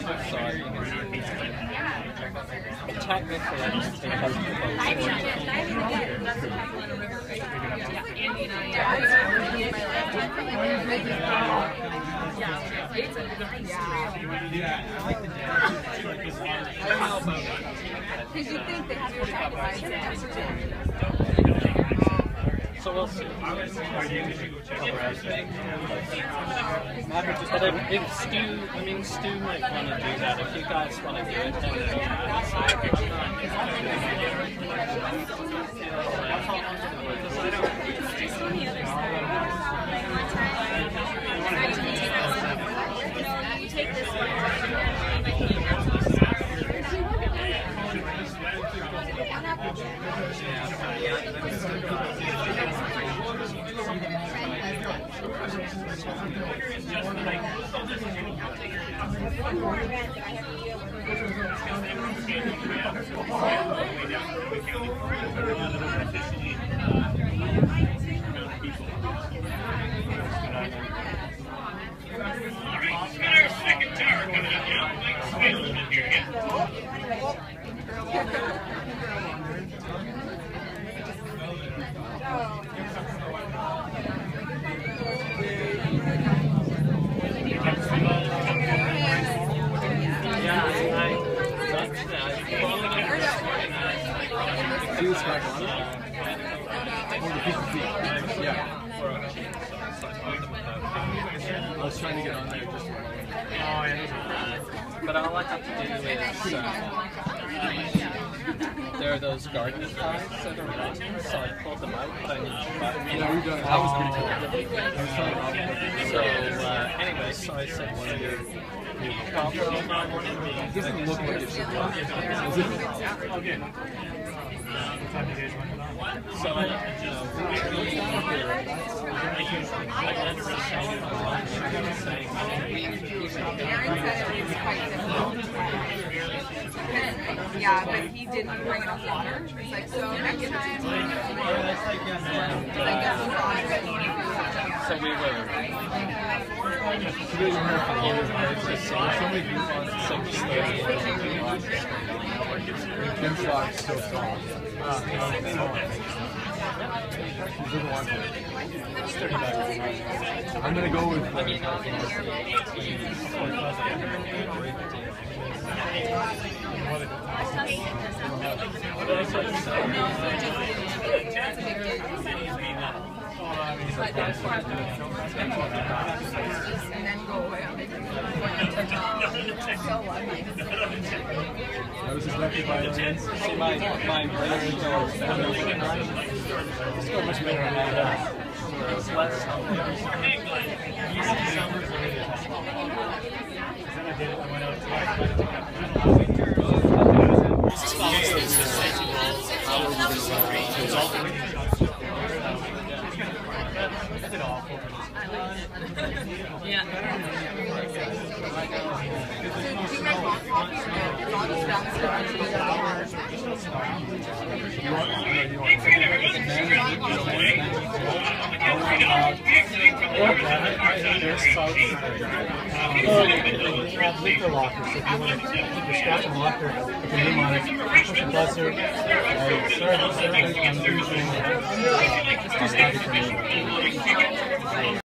So I think it's technically I don't think that's because you think they have to sacrifice it. So we'll see. But if Stu might want to do that. If you guys want to do it, I was trying to get on there just but all I have to do is there are those garden ties that are running, so I pulled them out, but I need to yeah, we've done it. That was pretty cool. So anyway, so I said one of your it doesn't look like it should work. Is it? So yeah, but he didn't bring enough water. He's like, so next time, so we were. Kim Schlock's so soft. I'm gonna go with and then go away on it. I was expected by See, my brain goes it's so much better than that. It's less Liquor locker, so if you want to keep your scotch and locker with your name on it, push the buzzer, serve,